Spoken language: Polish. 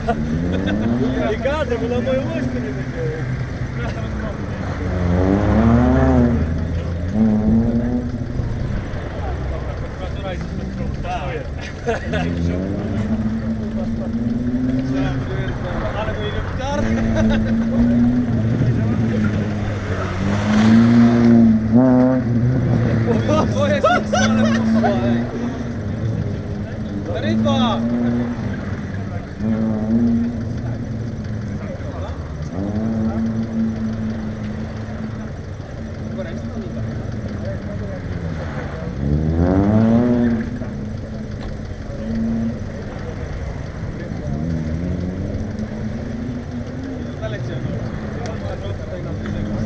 Nie gadaj, bo na moją łyżkę nie będzie. Ale mój lepkar. To jest ale posła, ej. Taryfa! Tutaj na